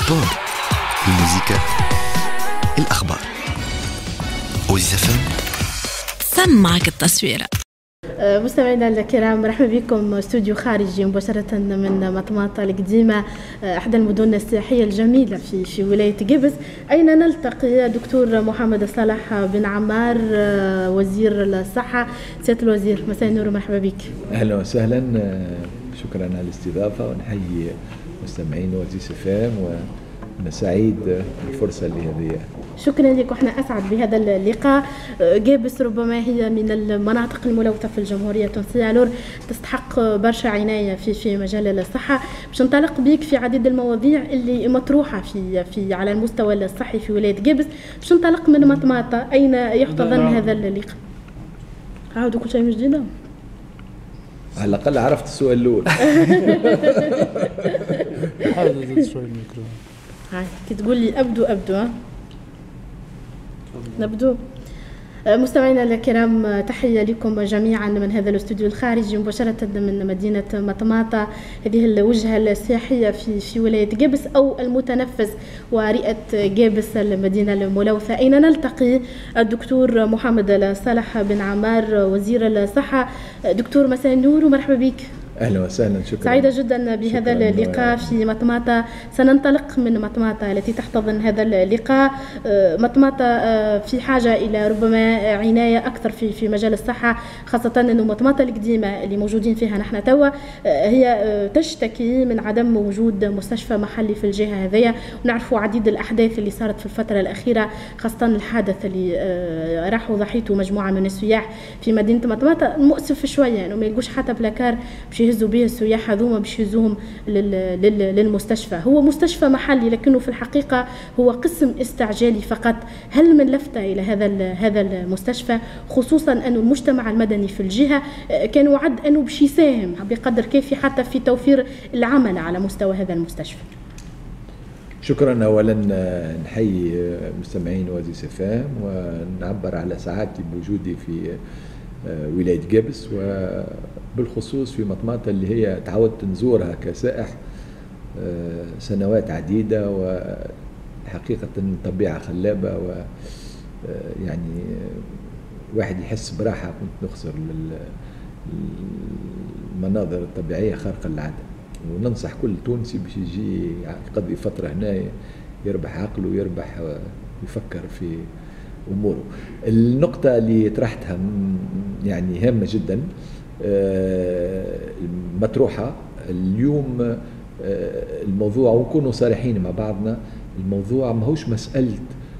سبور، الموسيقى، الأخبار. أوزيس FM سمعك التصويرة. مستمعينا الكرام، مرحبا بكم استوديو خارجي مباشرة من مطماطة القديمة، أحدى المدن السياحية الجميلة في ولاية قبس، أين نلتقي دكتور محمد صالح بن عمار وزير الصحة. سيادة الوزير، مساء النور ومرحبا بك. أهلا وسهلا، شكرا على الاستضافة، ونحيي مستمعين أوزيس FM، وأنا سعيد بالفرصة اللي هذه. شكرا لك، وإحنا أسعد بهذا اللقاء. قبس ربما هي من المناطق الملوثة في الجمهورية التونسية، لور تستحق برشا عناية في مجال الصحة. باش ننطلق بك في عديد المواضيع اللي مطروحة في على المستوى الصحي في ولاية قبس. باش ننطلق من مطماطة، أين يحتضن هذا اللقاء؟ عاودوا كل شيء من جديد. على الأقل عرفت السؤال الأول. حاول شوي الميكرو. هاي كي تقول لي أبدو نبدو. مستمعينا الكرام، تحية لكم جميعا من هذا الاستوديو الخارجي مباشرة من مدينة مطماطة، هذه الوجهة السياحية في ولاية قبس أو المتنفس ورئة قبس المدينة الملوثة، أين نلتقي الدكتور محمد صالح بن عمار وزير الصحة. دكتور، مساء النور ومرحبا بك. أهلا وسهلا، شكرا. سعيدة جدا بهذا اللقاء في مطماطة. سننطلق من مطماطة التي تحتضن هذا اللقاء. مطماطة في حاجة إلى ربما عناية أكثر في مجال الصحة، خاصة أنه مطماطة القديمة اللي موجودين فيها نحن توا هي تشتكي من عدم وجود مستشفى محلي في الجهة هذية، ونعرفوا عديد الأحداث اللي صارت في الفترة الأخيرة، خاصة الحادث اللي راحوا ضحيته مجموعة من السياح في مدينة مطماطة. مؤسف شوية أنه ما يلقوش حتى بلاكار باش يهزوا به السياح هذوما باش يهزوهم للمستشفى. هو مستشفى محلي لكنه في الحقيقة هو قسم استعجالي فقط. هل من لفتة إلى هذا المستشفى، خصوصا أن المجتمع المدني في الجهة كان وعد أنه باش يساهم بقدر كافي حتى في توفير العمل على مستوى هذا المستشفى؟ شكرا. أولا نحيي مستمعين أوزيس FM، ونعبر على سعادتي بوجودي في ولاية قبس، وبالخصوص في مطماطة اللي هي تعودت نزورها كسائح سنوات عديدة، وحقيقة طبيعة خلابة، ويعني واحد يحس براحة. كنت نخسر المناظر الطبيعية خارقة للعادة، وننصح كل تونسي باش يجي يقضي فترة هنا يربح عقله ويربح يفكر في أموره. النقطة اللي طرحتها يعني هامة جدا، مطروحة اليوم. الموضوع، ونكونوا صريحين مع بعضنا، الموضوع ماهوش مسألة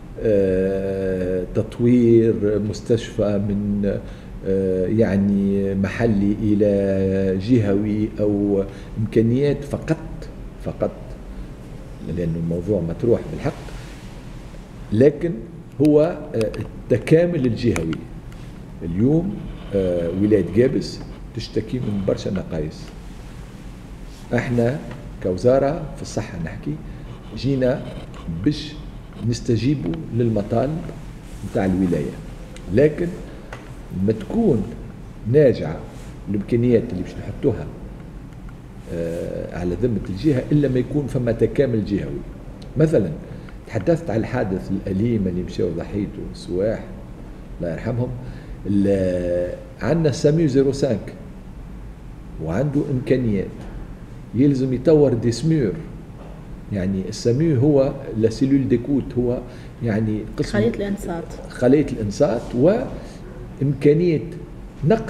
تطوير مستشفى من يعني محلي إلى جهوي أو إمكانيات فقط، لأن الموضوع مطروح بالحق، لكن هو التكامل الجهوي. اليوم ولاية قبس تشتكي من برشا نقائص. احنا كوزارة في الصحة نحكي جينا باش نستجيبوا للمطالب نتاع الولاية، لكن ما تكون ناجعة الامكانيات اللي باش نحطوها على ذمة الجهة إلا ما يكون فما تكامل جهوي. مثلا تحدثت على الحادث الأليم اللي مشاو ضحيته السواح الله يرحمهم. عندنا ساميو 05 وعنده إمكانيات، يلزم يطور دي سمير. يعني الساميو هو لا سيلول ديكوت، هو يعني قسم خلية الإنصات وإمكانية نقل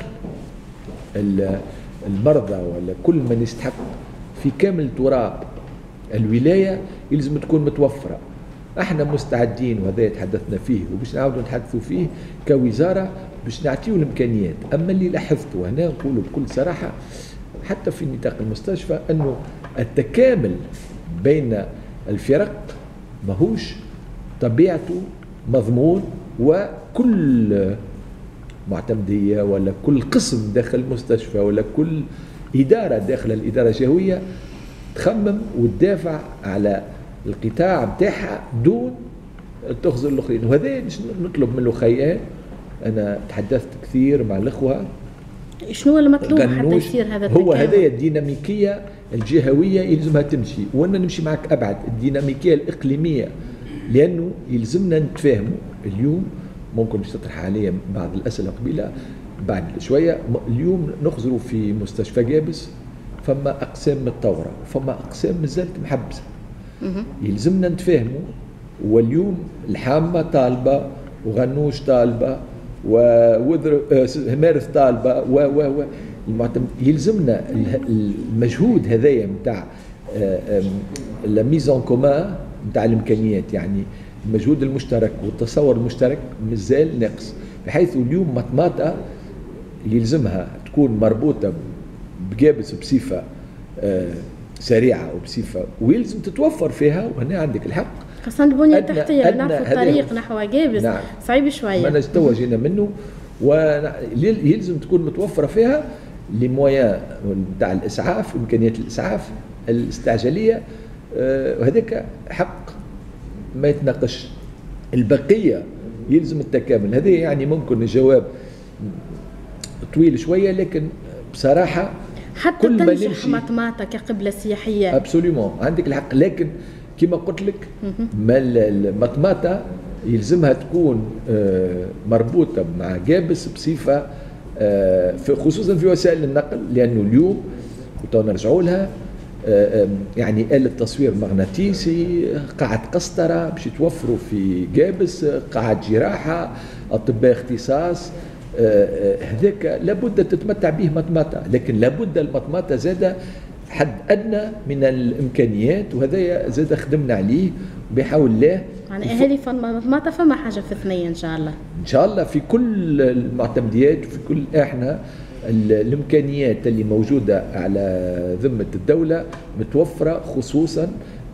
المرضى ولا كل من يستحق في كامل تراب الولاية، يلزم تكون متوفرة. احنا مستعدين، وهذا تحدثنا فيه وباش نعاودوا نتحدثوا فيه كوزارة، باش نعطيو الامكانيات. اما اللي لاحظته وهنا نقوله بكل صراحة، حتى في نطاق المستشفى، انه التكامل بين الفرق ماهوش طبيعته مضمون، وكل معتمدية ولا كل قسم داخل المستشفى ولا كل إدارة داخل الإدارة الجهوية تخمم وتدافع على القطاع بتاعها دون تخزن الآخرين. وهذا نطلب من الأخوات. أنا تحدثت كثير مع الأخوة شنو المطلوب حتى يصير هذا التكامل؟ هو هذايا الديناميكيه الجهويه يلزمها تمشي، وانا نمشي معك ابعد الديناميكيه الاقليميه، لانه يلزمنا نتفاهموا. اليوم ممكن باش تطرح عليا بعض الاسئله قبيله بعد شويه. اليوم نخزروا في مستشفى جابس فما اقسام متطوره وفما اقسام مازالت محبسه. يلزمنا نتفاهموا. واليوم الحامه طالبه وغنوش طالبه ووذر همارث طالبه و يلزمنا المجهود هذايا نتاع لا ميزون كومان نتاع الامكانيات، يعني المجهود المشترك والتصور المشترك مازال ناقص، بحيث اليوم مطماطه يلزمها تكون مربوطه بجابس بصفه سريعه وبصفه ويلزم تتوفر فيها. وهنا عندك الحق خاصة البنية التحتية نعرفوا الطريق نحو جابس نعم. صعيب شوية. ما توا جينا منه ويلزم تكون متوفرة فيها لي مويان نتاع الإسعاف وإمكانيات الإسعاف الاستعجالية، وهذاك حق ما يتناقش. البقية يلزم التكامل. هذا يعني ممكن الجواب طويل شوية، لكن بصراحة حتى تنجح مطماطة كقبلة سياحية ابسوليومون عندك الحق. لكن كما قلت لك ما المطماطة يلزمها تكون مربوطة مع جابس بصفة خصوصا في وسائل النقل، لأنه اليوم وتو نرجعوا لها يعني آلة تصوير مغناطيسي، قاعة قسطرة باش يتوفروا في جابس، قاعة جراحة، أطباء اختصاص، هذاك لابد تتمتع به مطماطة. لكن لابد المطماطة زاد حد أدنى من الإمكانيات، وهذا زاد خدمنا عليه بحول الله. يعني أهالي مطماطة فما حاجة في ثنية إن شاء الله. إن شاء الله في كل المعتمديات وفي كل إحنا الإمكانيات اللي موجودة على ذمة الدولة متوفرة، خصوصا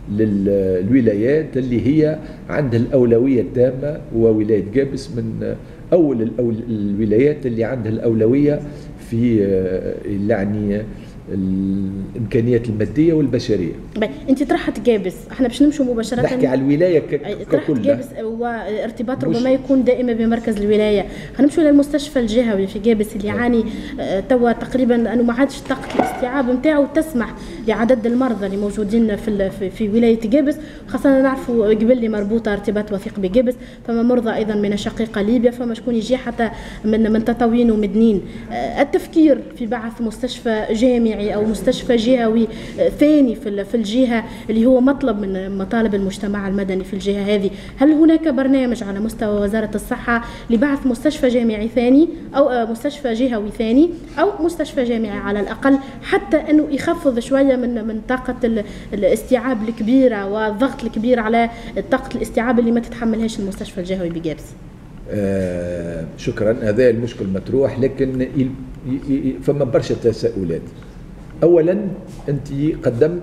للولايات اللي هي عندها الأولوية التامة. وولاية جابس من أول الولايات اللي عندها الأولوية في يعني الامكانيات الماديه والبشريه. انت طرحت جابس، احنا باش نمشوا مباشره نحكي على الولايه طرحت جابس، وارتباط ربما يكون دائما بمركز الولايه. هنمشوا للمستشفى الجهوي في جابس اللي يعاني توا تقريبا انه ما عادش طاقه الاستيعاب نتاعو تسمح لعدد المرضى اللي موجودين في ولايه جابس، خاصه نعرفوا قبل اللي مربوطه ارتباط وثيق بجابس. فما مرضى ايضا من شقيقه ليبيا، فما شكون يجي حتى من تطاوين ومدنين. التفكير في بعث مستشفى جامعي او مستشفى جهوي ثاني في الجهه اللي هو مطلب من مطالب المجتمع المدني في الجهه هذه، هل هناك برنامج على مستوى وزاره الصحه لبعث مستشفى جامعي ثاني او مستشفى جهوي ثاني او مستشفى جامعي على الاقل، حتى انه يخفض شويه من طاقه الاستيعاب الكبيره والضغط الكبير على طاقه الاستيعاب اللي ما تتحملهاش المستشفى الجهوي بجابس؟ شكرا. هذا المشكل مطروح، لكن فما برشا تساؤلات. اولا انت قدمت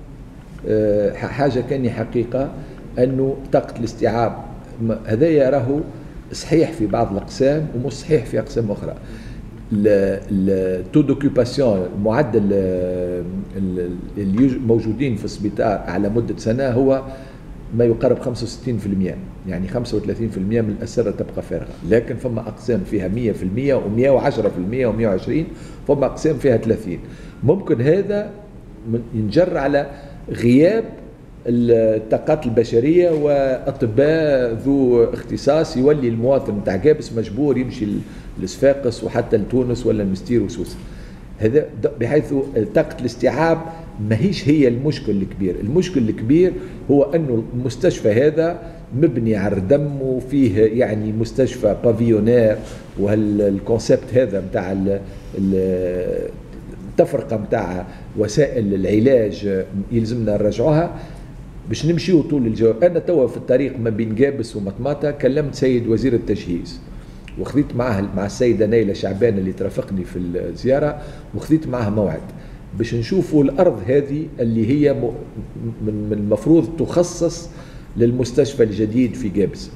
حاجه كان حقيقه انه طاقه الاستيعاب هذا راهو صحيح في بعض الاقسام ومش صحيح في اقسام اخرى. التو دوكيباسيون معدل اللي موجودين في السبيطار على مده سنه هو ما يقارب 65%، يعني 35% من الأسرة تبقى فارغة. لكن فما أقسام فيها 100% و110% و120، فما أقسام فيها 30. ممكن هذا ينجر على غياب الطاقات البشرية وأطباء ذو اختصاص، يولي المواطن نتاع جابس مجبور يمشي لصفاقس وحتى لتونس ولا المستير وسوسة. هذا بحيث طاقة الاستيعاب ماهيش هي المشكل الكبير. المشكل الكبير هو أنه المستشفى هذا مبني على الدم، وفيه يعني مستشفى بافيونير، وهالكونسبت هذا متاع التفرقة متاع وسائل العلاج يلزمنا نرجعوها باش نمشيو طول الجو. أنا توا في الطريق ما بين جابس ومطماطة كلمت سيد وزير التجهيز، وخذيت معه مع السيدة نايلة شعبان اللي ترافقني في الزيارة، وخذيت معها موعد باش نشوفوا الأرض هذه اللي هي من المفروض تخصص للمستشفى الجديد في جابس.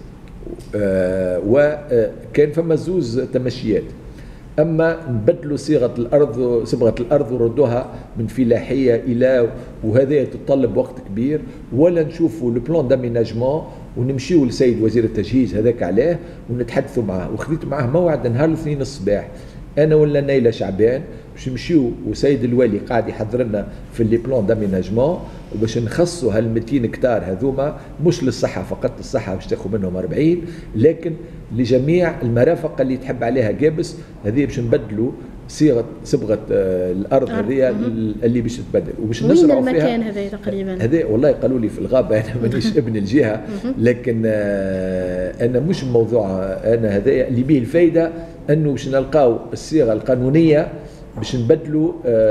وكان فما زوز تمشيات، أما نبدلوا صبغة الأرض وردوها من فلاحية إلى، وهذا يتطلب وقت كبير، ولا نشوفوا البلان داميناجمون ونمشيوا لسيد وزير التجهيز هذاك عليه ونتحدثوا معه. وخذيت معه موعد نهار الاثنين الصباح انا ولا نايله شعبان باش نمشيو وسيد الوالي قاعد يحضر لنا في لي بلان داميناجمون وباش نخصوا هال 200 هكتار هذوما مش للصحه فقط، الصحه باش تاخذ منهم 40 لكن لجميع المرافق اللي تحب عليها جابس هذه باش نبدلوا صبغه الارض هذه اللي باش تتبدل وباش نزرعوا فيها. وين المكان هذا تقريبا؟ هذا والله قالوا لي في الغابه، انا مانيش ابن الجهه لكن انا مش موضوع، انا هذا اللي به الفايده انه باش نلقاو الصيغه القانونيه باش نبدلوا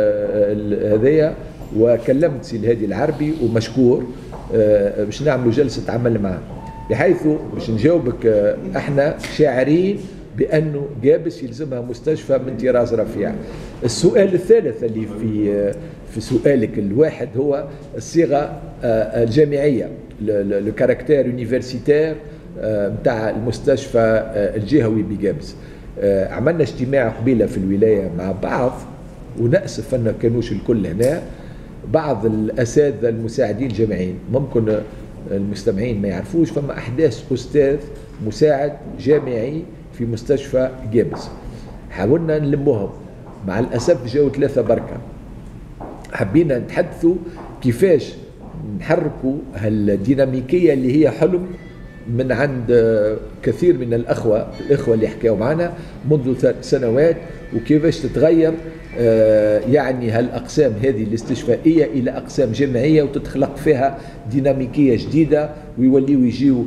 هذايا. وكلمت سي الهادي العربي ومشكور باش نعملوا جلسه عمل معاه، بحيث باش نجاوبك احنا شاعرين بانه جابس يلزمها مستشفى من طراز رفيع. السؤال الثالث اللي في سؤالك الواحد هو الصيغه الجامعيه، لو كاركتير يونيفرسيتير نتاع المستشفى الجهوي بجابس. عملنا اجتماع قبيله في الولايه مع بعض، ونأسف ان كانوش الكل هنا، بعض الاساتذه المساعدين الجامعيين، ممكن المستمعين ما يعرفوش، فما احداث استاذ مساعد جامعي في مستشفى جابس حاولنا نلموهم، مع الاسف جاوا 3 بركه. حبينا نتحدثوا كيفاش نحركوا هالديناميكيه اللي هي حلم من عند كثير من الأخوة اللي حكاوا معنا منذ 3 سنوات، وكيفاش تتغير يعني هالأقسام هذه الاستشفائية إلى أقسام جامعية وتتخلق فيها ديناميكية جديدة، ويوليوا يجيوا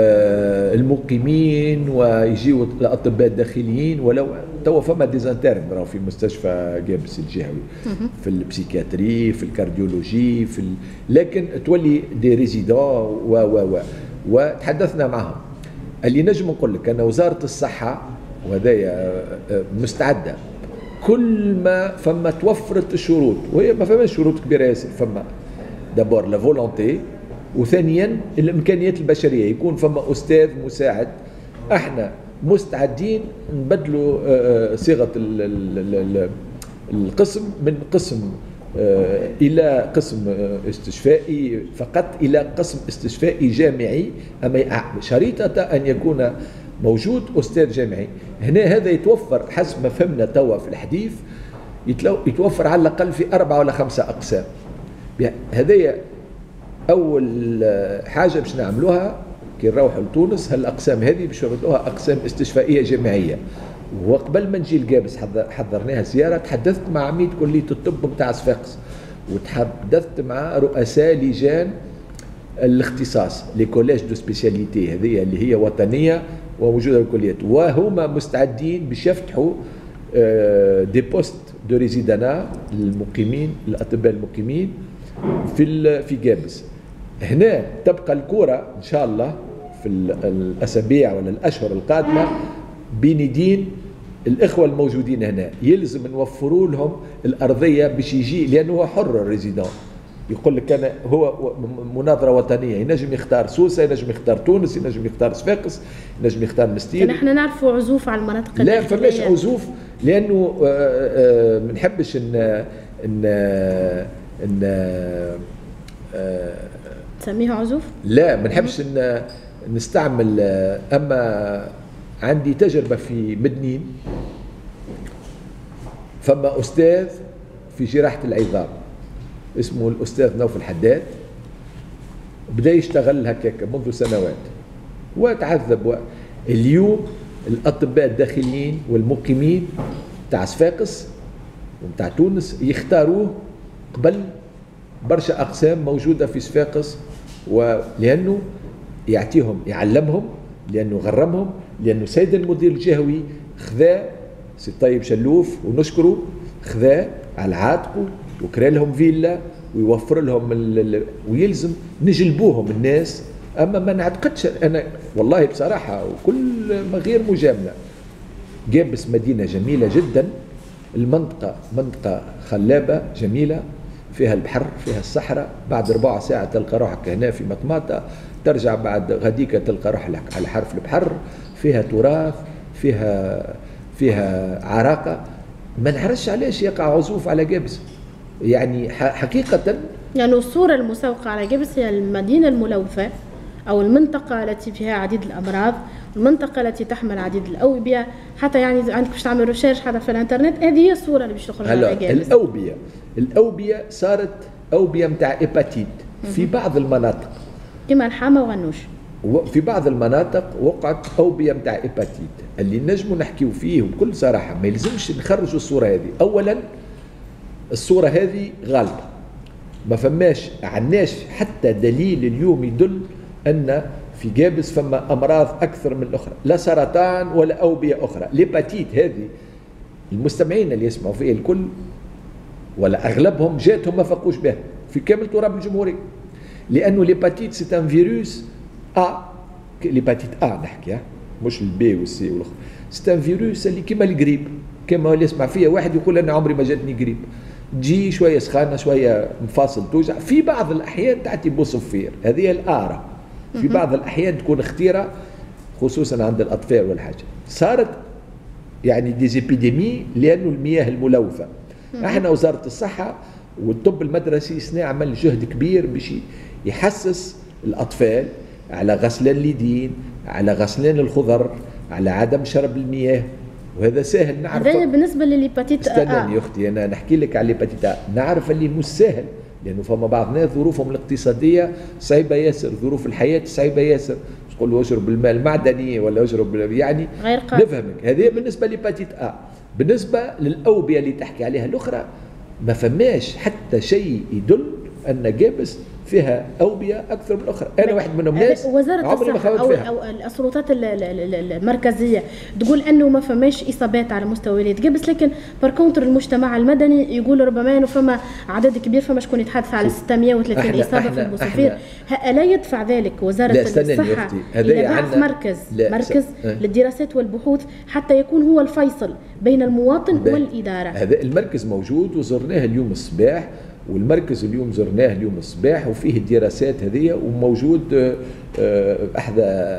المقيمين ويجيوا الأطباء الداخليين. ولو توا فما ديزانترن راهو في مستشفى جابس الجهوي في البسيكاتري في الكارديولوجي لكن تولي دي ريزيدون وتحدثنا معهم. اللي نجم نقول لك أن وزارة الصحة وهذا مستعدة كل ما فما توفرت الشروط، وهي ما فماش شروط كبيرة ياسر، فما دابور لا فولونتي، وثانيا الإمكانيات البشرية، يكون فما أستاذ مساعد. احنا مستعدين نبدلوا صيغة القسم من قسم إلى قسم استشفائي فقط إلى قسم استشفائي جامعي، أما شريطة أن يكون موجود أستاذ جامعي. هنا هذا يتوفر حسب ما فهمنا توا في الحديث، يتوفر على الأقل في 4 ولا 5 أقسام. هذا أول حاجة باش نعملوها كي نروحوا لتونس، هالأقسام هذه باش نعملوها أقسام استشفائية جامعية. وقبل ما نجي لجابس حضرناها زيارة، تحدثت مع عميد كلية الطب بتاع صفاقس، وتحدثت مع رؤساء لجان الاختصاص لي كوليج دو سبيسياليتي هذه اللي هي وطنية وموجودة في الكليات، وهما مستعدين باش يفتحوا دي بوست دو ريزيدانا للمقيمين، الأطباء المقيمين في جابس. هنا تبقى الكرة إن شاء الله في الأسابيع ولا الأشهر القادمة بين يدين الإخوة الموجودين هنا. يلزم نوفروا لهم الأرضية باش يجي، لأنه هو حر الريزيدون، يقول لك أنا هو مناظرة وطنية، ينجم يختار سوسة، ينجم يختار تونس، ينجم يختار صفاقس، ينجم يختار مستير. نحن نعرفوا عزوف على المناطق لا فماش عزوف، لأنه ما نحبش تسميها عزوف؟ لا ما نحبش نستعمل. أما عندي تجربة في مدنين، فما أستاذ في جراحة العظام اسمه الأستاذ نوف الحداد، بدأ يشتغل هكاك منذ سنوات وتعذب. اليوم الأطباء الداخليين والمقيمين تاع صفاقس وتاع تونس يختاروه قبل برشا أقسام موجودة في صفاقس، ولأنه يعطيهم يعلمهم، لأنه غرمهم، لأنه سيد المدير الجهوي خذا سي طيب شلوف ونشكره، خذا على عاتقه وكرا لهم فيلا ويوفر لهم ويلزم نجلبوهم الناس. أما ما نعتقدش أنا والله بصراحة وكل ما غير مجاملة، جابس مدينة جميلة جدا، المنطقة منطقة خلابة جميلة، فيها البحر فيها الصحراء، بعد 4 ساعة تلقى روحك هنا في مطماطة، ترجع بعد غديكة تلقى روحك على حرف البحر، فيها تراث فيها عراقة. ما نعرفش علاش يقع عزوف على جابس، يعني حقيقة يعني الصورة المسوقة على جابس هي المدينة الملوثة أو المنطقة التي فيها عديد الأمراض، المنطقة التي تحمل عديد الأوبئة، حتى يعني عندك باش تعمل ريشيرش حتى في الانترنت، هذه هي الصورة اللي باش تخرج على جالس. الأوبئة صارت أوبئة متاع إيباتيت في بعض المناطق كما الحامة وغنوش. في بعض المناطق وقعت أوبئة متاع إيباتيت اللي نجموا نحكيو فيه بكل صراحة. ما يلزمش نخرجوا الصورة هذه. أولا الصورة هذه غالطة، ما فماش عناش حتى دليل اليوم يدل أن في جابس فما أمراض أكثر من الأخرى، لا سرطان ولا أوبئة أخرى. الإيباتيت هذه المستمعين اللي يسمعوا فيها الكل ولا أغلبهم جاتهم ما فقوش بها في كامل تراب الجمهورية، لأنه الإيباتيت سي ان فيروس الإيباتيت نحكي مش البي والسي والأخرى. سي ان فيروس اللي كما القريب، كما اللي يسمع فيها واحد يقول أنا عمري ما جاتني قريب، تجي شوية سخانة شوية مفاصل توجع، في بعض الأحيان تعطي بوصفير، هذه الآرة. في بعض الأحيان تكون اختيرة خصوصا عند الأطفال والحاجة. صارت يعني ديزيبيديمي لأنه المياه الملوثة. احنا وزارة الصحة والطب المدرسي سنا عمل جهد كبير باش يحسس الأطفال على غسلان اليدين، على غسلان الخضر، على عدم شرب المياه، وهذا سهل نعرف. هذا بالنسبة للهيباتيت استنى يا أختي أنا نحكي لك على الهيباتيت نعرف اللي مش سهل، لأنه فما بعض الناس ظروفهم الاقتصادية صعيبة ياسر، ظروف الحياة صعيبة ياسر، تقول له اشرب الماء المعدني ولا اشرب يعني غير قادر. نفهمك. هذه بالنسبة للهيباتيت بالنسبة للأوبئة اللي تحكي عليها الأخرى ما فماش حتى شيء يدل أن جابس فيها أوبئة أكثر من الأخرى. أنا واحد منهم ناس وزارة الصحة أو السلطات المركزية تقول أنه ما فماش إصابات على مستوى ولاية جابس، لكن باركونتر المجتمع المدني يقول ربما أنه فما عدد كبير، فما شكون يتحدث على 630 إصابة في البوصفير. ألا يدفع ذلك وزارة الصحة إلى بعث مركز للدراسات والبحوث حتى يكون هو الفيصل بين المواطن والإدارة؟ هذا المركز موجود وزرناه اليوم الصباح، والمركز اليوم زرناه اليوم الصباح وفيه الدراسات هذه، وموجود احدى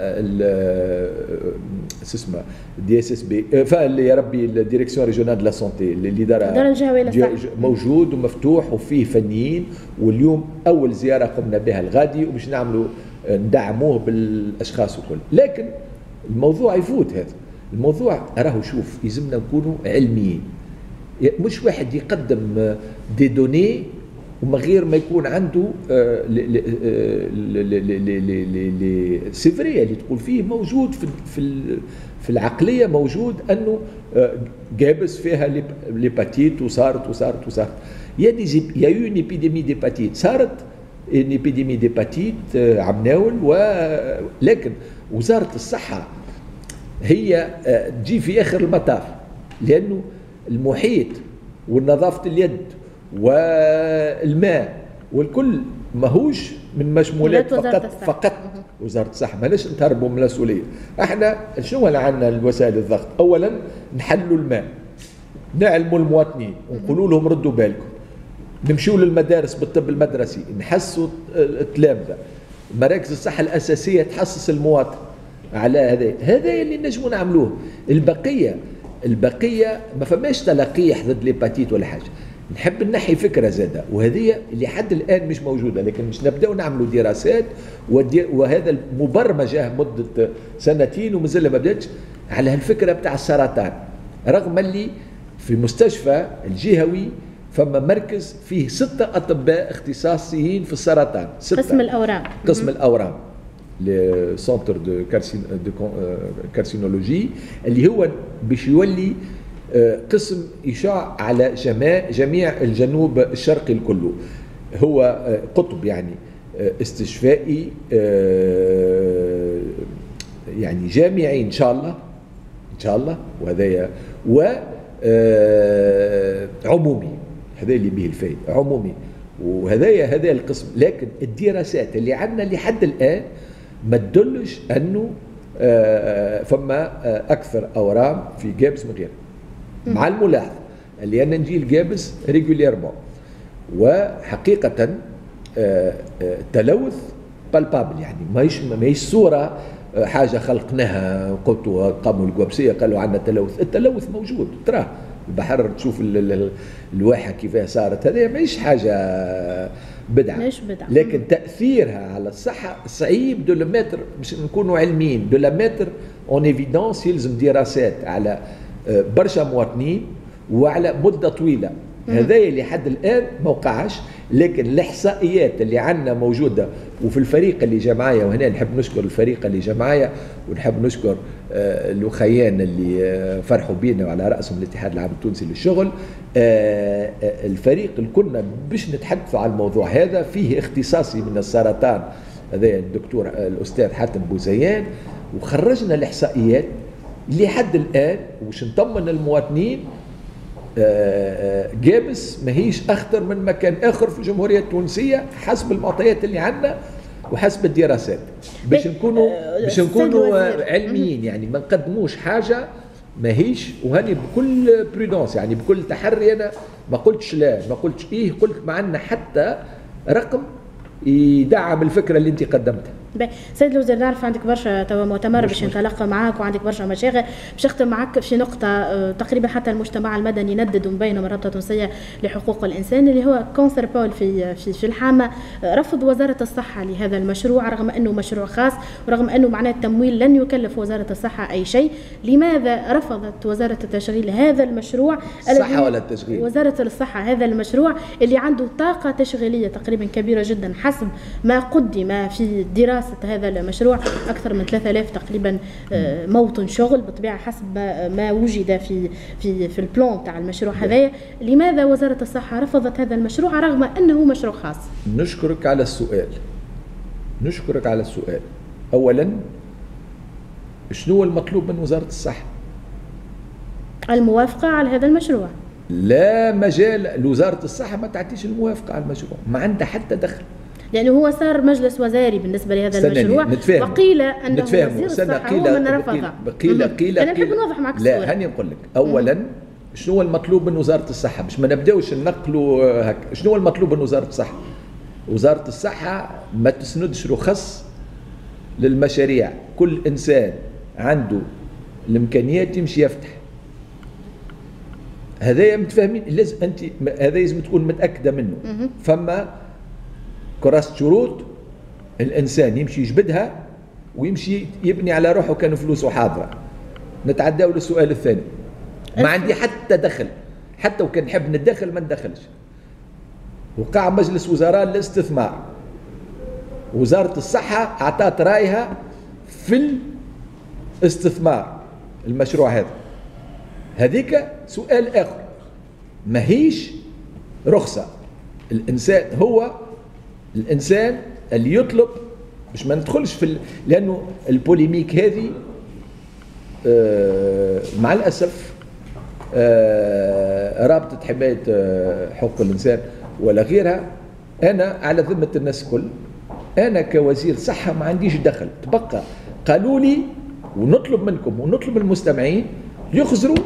اسمه دي اس اس بي يا ربي الديريكسيون ريجيونال دو لا سونتي، الاداره الجهويه موجود ومفتوح وفيه فنيين. واليوم اول زياره قمنا بها الغادي وباش نعملوا ندعموه بالاشخاص وكل. لكن الموضوع يفوت هذا الموضوع، راهو شوف يلزمنا نكونوا علميين، مش واحد يقدم دي دوني وما غير ما يكون عنده سيفريه اللي تقول فيه موجود في العقليه، موجود انه جابس فيها ليباتيت وصارت يا اون ايبيديمي ديباتيت، صارت ان ايبيديمي ديباتيت عمناول. ولكن وزاره الصحه هي تجي في اخر المطاف، لانه المحيط والنظافة اليد والماء والكل ماهوش من مشمولات فقط وزارة الصحة. ماناش نتهربوا من المسؤولية. احنا شنو عندنا الوسائل الضغط؟ اولا نحلوا الماء، نعلموا المواطنين ونقولوا لهم ردوا بالكم، نمشيوا للمدارس بالطب المدرسي، نحسوا التلامذة، مراكز الصحة الأساسية تحسس المواطن على هذا اللي نجموا نعملوه. البقية ما فماش تلقيح ضد الهيباتيت ولا حاجة. نحب نحي فكرة زادة، وهذه اللي حد الآن مش موجودة، لكن مش نبدأ نعملوا دراسات وهذا المبرمجة مدة 2 سنين ومازال ما بدأتش على هالفكرة بتاع السرطان، رغم اللي في المستشفى الجهوي فما مركز فيه 6 أطباء اختصاصيين في السرطان. قسم الأورام لسنتر دو كارسينولوجي اللي هو باش يولي قسم إشاع على جميع الجنوب الشرقي الكله. هو قطب يعني استشفائي يعني جامعي إن شاء الله وهذا عمومي، هذا اللي به الفايدة عمومي، وهذا القسم. لكن الدراسات اللي عندنا لحد الآن ما تدلش أنه فما أكثر أورام في جابس من غيره، مع الملاحظة اللي أنا نجي الجابس ريغوليرمون، وحقيقة التلوث بالبابل، يعني ماهيش صورة حاجة خلقناها قلتوا قاموا الجوابسية قالوا عندنا التلوث موجود، تراه البحر تشوف الواحة كيفاه صارت، هذه ماهيش حاجة بدعة. لكن تأثيرها على الصحة صعيب دولمتر، باش نكونوا علميين دولمتر اون ايفيدونس، يلزم دراسات على برشا مواطنين وعلى مدة طويلة. هذايا اللي حد الآن ما وقعش، لكن الإحصائيات اللي عندنا موجودة وفي الفريق اللي جا معايا، وهنا نحب نشكر الفريق اللي جا معايا ونحب نشكر الأخيان اللي فرحوا بينا وعلى رأسهم الاتحاد العام التونسي للشغل. الفريق اللي كنا باش نتحدثوا على الموضوع هذا فيه اختصاصي من السرطان، هذا الدكتور الأستاذ حاتم بوزيان، وخرجنا الإحصائيات اللي حد الآن وش نطمن المواطنين جابس ماهيش أخطر من مكان آخر في الجمهورية التونسية حسب المعطيات اللي عندنا وحسب الدراسات، باش نكونوا علميين، يعني ما نقدموش حاجة ماهيش، وهني بكل برودونس يعني بكل تحري. أنا ما قلتش لا، ما قلتش إيه، قلت ما عندنا حتى رقم يدعم الفكرة اللي أنت قدمتها. سيد الوزير، نعرف عندك برشا توا مؤتمر باش نتلاقى معاك وعندك برشا مشاغل، باش نختم معاك في نقطة تقريبا حتى المجتمع المدني ندد مبين من الرابطة التونسية لحقوق الإنسان اللي هو كونسر بول في الحامة، رفض وزارة الصحة لهذا المشروع رغم أنه مشروع خاص ورغم أنه معناه التمويل لن يكلف وزارة الصحة أي شيء. لماذا رفضت وزارة التشغيل هذا المشروع؟ الصحة ولا التشغيل؟ وزارة الصحة هذا المشروع اللي عنده طاقة تشغيلية تقريبا كبيرة جدا حسب ما قدم في دراسة هذا المشروع، أكثر من 3000 تقريبا موطن شغل بالطبيعة حسب ما وجد في البلان تاع المشروع هذايا. لماذا وزارة الصحة رفضت هذا المشروع رغم أنه مشروع خاص؟ نشكرك على السؤال. أولا شنو المطلوب من وزارة الصحة؟ الموافقة على هذا المشروع. لا مجال لوزارة الصحة ما تعطيش الموافقة على المشروع، ما عندها حتى دخل، لأنه هو صار مجلس وزاري بالنسبة لهذا المشروع، وقيل أنه وزير الصحة هو من رفضه. قيل أنا نحب نوضح معك الصورة. لا هاني نقول لك أولا شنو المطلوب من وزارة الصحة باش ما نبداوش ننقلوا هك. شنو المطلوب من وزارة الصحة؟ وزارة الصحة ما تسندش رخص للمشاريع، كل إنسان عنده الإمكانيات يمشي يفتح. هذا متفاهمين، لازم أنت هذا لازم تكون متأكدة منه. فما كراسة شروط الإنسان يمشي يجبدها ويمشي يبني على روحه كان فلوسه حاضرة. نتعداو للسؤال الثاني. ما عندي حتى دخل، حتى وكان نحب ندخل ما ندخلش. وقع مجلس وزراء للاستثمار، وزارة الصحة أعطت رأيها في الاستثمار المشروع هذا. هذيك سؤال آخر، ماهيش رخصة. الإنسان هو الإنسان اللي يطلب، مش ما ندخلش في لأنه البوليميك هذه مع الأسف رابطة حماية حقوق الإنسان ولا غيرها. أنا على ذمة الناس كل، أنا كوزير صحة ما عنديش دخل. تبقى قالوا لي ونطلب منكم ونطلب من المستمعين يخزروا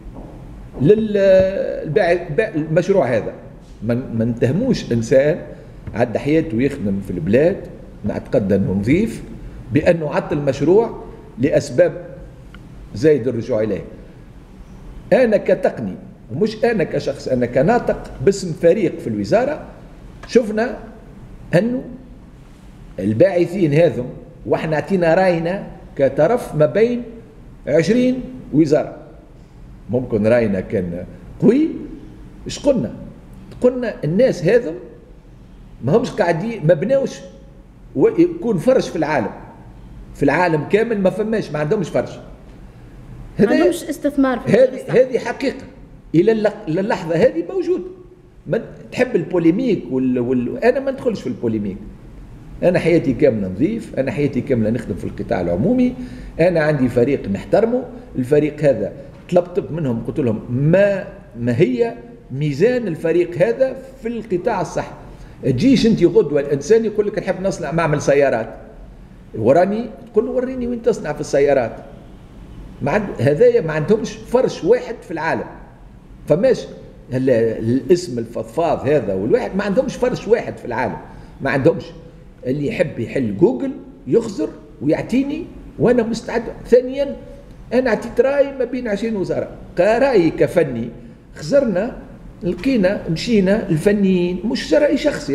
للمشروع هذا. ما نتهموش إنسان عد حياته يخدم في البلاد، نعتقد أنه نظيف، بأنه عطل المشروع لأسباب زايد الرجوع إليه. أنا كتقني ومش أنا كشخص، أنا كناطق باسم فريق في الوزارة، شفنا أنه الباعثين هذم وإحنا اعطينا راينا كطرف ما بين 20 وزارة، ممكن راينا كان قوي. إيش قلنا؟ قلنا الناس هذم ما همش قاعدين، ما بناوش ويكون فرش في العالم كامل، ما فماش، ما عندهمش فرش، ما عندهمش استثمار في هذه حقيقة إلى اللحظة هذه موجود. ما تحب البوليميك أنا ما ندخلش في البوليميك. أنا حياتي كاملة نظيف، أنا حياتي كاملة نخدم في القطاع العمومي، أنا عندي فريق نحترمه. الفريق هذا طلبت منهم، قلت لهم ما هي ميزان الفريق هذا في القطاع الصحي. تجيش انت غدوه الانسان يقول لك نحب نصنع معمل سيارات، وراني تقول له وريني وين تصنع في السيارات. هذايا ما عندهمش فرش واحد في العالم، فماش الاسم الفضفاض هذا والواحد، ما عندهمش فرش واحد في العالم، ما عندهمش. اللي يحب يحل جوجل يخزر ويعطيني وانا مستعد. ثانيا انا اعطيت راي ما بين 20 وزاره، كرايي كفني خسرنا، لقينا مشينا الفنيين، مش رأي شخصي أنا،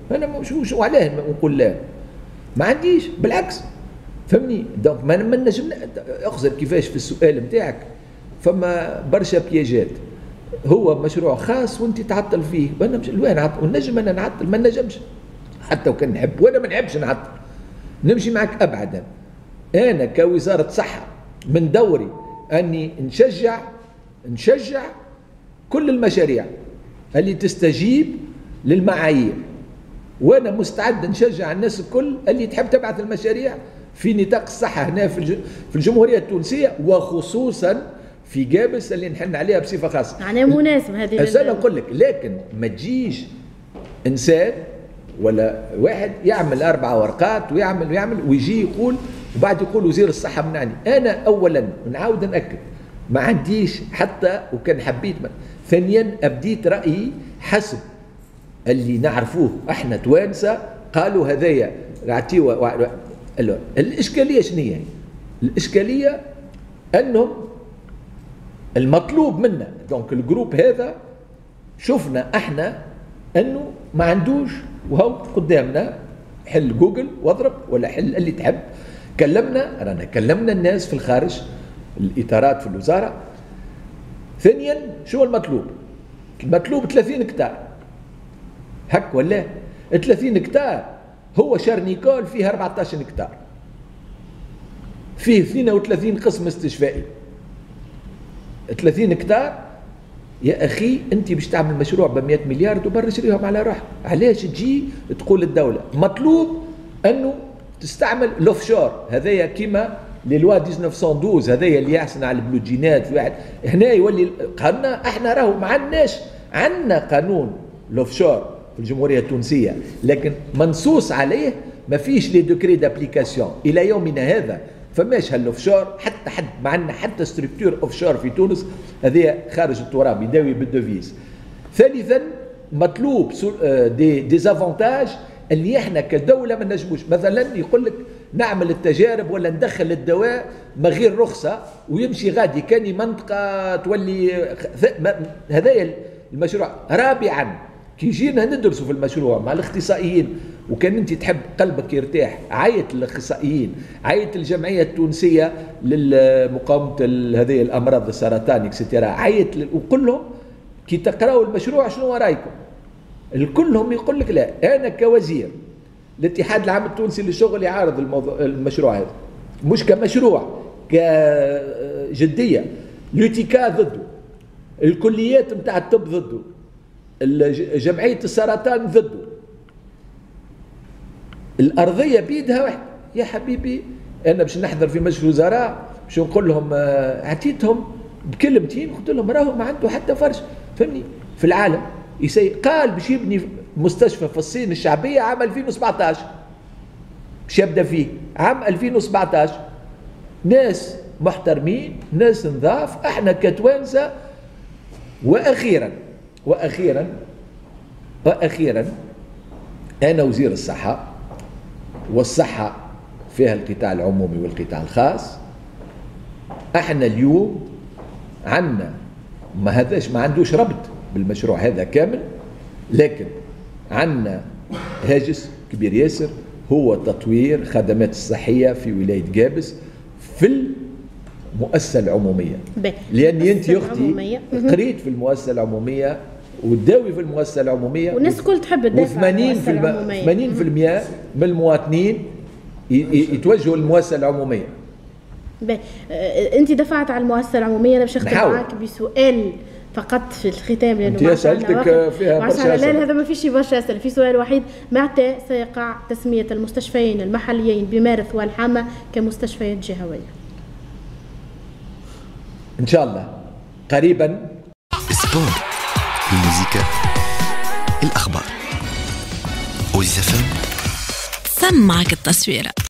انا مش وعلاه نقول لا، ما عنديش بالعكس فهمني. دونك ما نجم اخزر كيفاش في السؤال نتاعك فما برشا بياجات. هو مشروع خاص وانت تعطل فيه، انا مش وين نعطل ونجم انا نعطل، ما نجمش حتى وكان نحب، وانا ما نحبش نعطل، نمشي معك ابعدا. انا كوزاره صحه من دوري اني نشجع كل المشاريع اللي تستجيب للمعايير، وانا مستعد نشجع الناس الكل اللي تحب تبعث المشاريع في نطاق الصحه هنا في الجمهوريه التونسيه، وخصوصا في جابس اللي نحن عليها بصفه خاصه. معناها مناسبه هذه. انا نقول لك، لكن ما تجيش انسان ولا واحد يعمل 4 ورقات ويعمل ويجي يقول وبعد يقول وزير الصحه منعني. انا اولا نعاود ناكد ما عنديش حتى وكان حبيت ثانيا ابديت رايي حسب اللي نعرفوه احنا توانسه، قالوا هذايا رعتيوا. الاشكاليه شنو هي؟ الاشكاليه انهم المطلوب منا دونك الجروب هذا شفنا احنا انه ما عندوش، وهو قدامنا حل جوجل واضرب ولا حل اللي تحب. كلمنا الناس في الخارج، الاطارات في الوزاره. ثانيا شو المطلوب؟ المطلوب 30 هكتار هك ولا 30 هكتار. هو شارنيكول فيه 14 هكتار، فيه 32 قسم استشفائي. 30 هكتار يا اخي انت باش تعمل مشروع ب 100 مليار دولار شريهم على روحك. علاش تجي تقول الدوله مطلوب انه تستعمل لوفشور؟ هذايا كيما للوا 1912 هذايا اللي يحسن على البلوجينات. في واحد هنا يولي قالنا احنا راهو ما عندناش، عندنا قانون لوفشور في الجمهوريه التونسيه لكن منصوص عليه ما فيش لي دوكري دابليكاسيون الى يومنا هذا. فماش هالوفشور حتى حد، ما عندنا حتى ستركتور اوفشور في تونس، هذه خارج التراب يداوي بالدوفيز. ثالثا مطلوب دي زافونتاج اللي احنا كدوله ما نجموش. مثلا يقول لك نعمل التجارب ولا ندخل الدواء من غير رخصه ويمشي غادي كاني منطقه تولي هذايا المشروع. رابعا كي جينا ندرسوا في المشروع مع الاختصائيين، وكان انت تحب قلبك يرتاح، عيط الاخصائيين، عيط الجمعيه التونسيه لمقاومه هذه الامراض السرطان اكسترا، عيط وقول لهم كي تقراوا المشروع شنو رايكم؟ الكلهم يقول لك لا. انا كوزير الاتحاد العام التونسي للشغل يعارض المشروع هذا، مش كمشروع، كجديه. لوتيكا ضده، الكليات نتاع الطب ضده، جمعيه السرطان ضده، الارضيه بيدها واحد. يا حبيبي انا باش نحضر في مجلس الوزراء باش نقول لهم عطيتهم بكلمتين قلت لهم راهو ما عنده حتى فرش فهمني في العالم. قال باش يبني مستشفى في الصين الشعبيه عام 2017 باش يبدا فيه عام 2017. ناس محترمين، ناس نظاف، احنا كتوانسه. واخيرا انا وزير الصحه، والصحه فيها القطاع العمومي والقطاع الخاص. احنا اليوم عندنا ما عندوش ربط بالمشروع هذا كامل، لكن عندنا هاجس كبير ياسر هو تطوير خدمات الصحيه في ولايه جابس في المؤسسه العموميه. لاني انت يا اختي قريت في المؤسسه العموميه وتداوي في المؤسسه العموميه، والناس الكل تحب تدافع عن المؤسسه العموميه. 80% من المواطنين يتوجهوا للمؤسسه العموميه. انت دفعت على المؤسسه العموميه. انا باش نختم معاك بسؤال فقط في الختام، لانه انت سالتك فيها برشا. لا هذا ما فيش برشا اسئله، في سؤال وحيد. متى سيقع تسميه المستشفيين المحليين بمارث والحامه كمستشفيات جهويه؟ ان شاء الله قريبا. سبور، الموسيقى، الاخبار، أوزيس FM. سمعك التصويره.